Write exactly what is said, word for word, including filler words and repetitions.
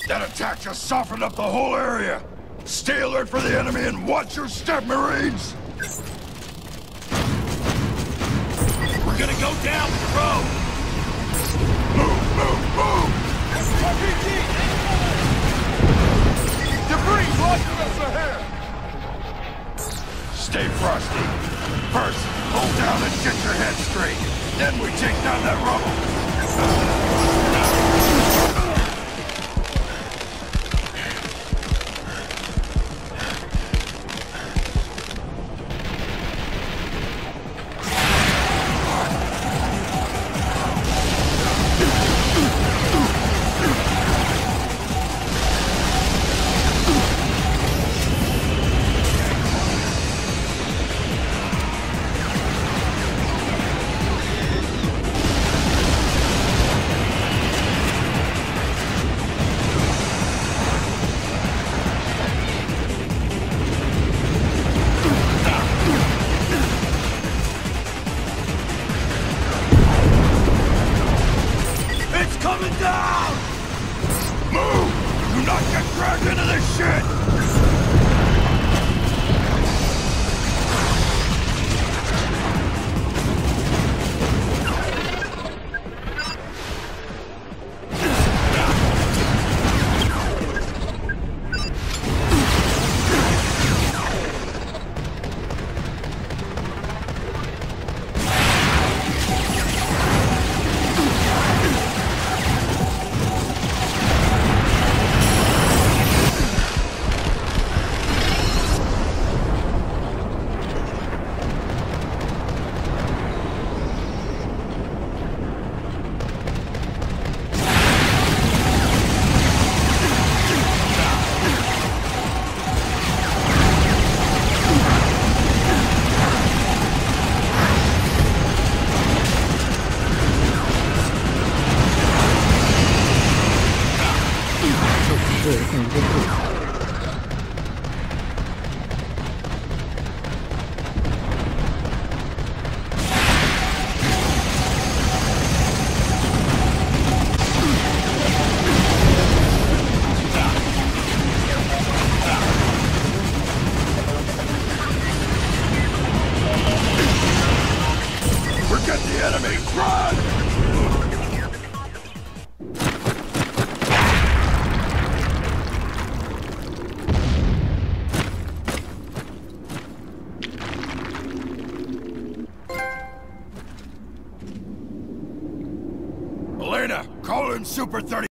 That attack just softened up the whole area. Stay alert for the enemy and watch your step, Marines! We're gonna go down the road! Move, move, move! R P G! Debris blocking us ahead! Stay frosty. First, hold down and get your head straight. Then we take down that rubble. Coming down! Move! Do not get dragged into this shit! Forget the enemy! Run! Elena, call in Super thirty.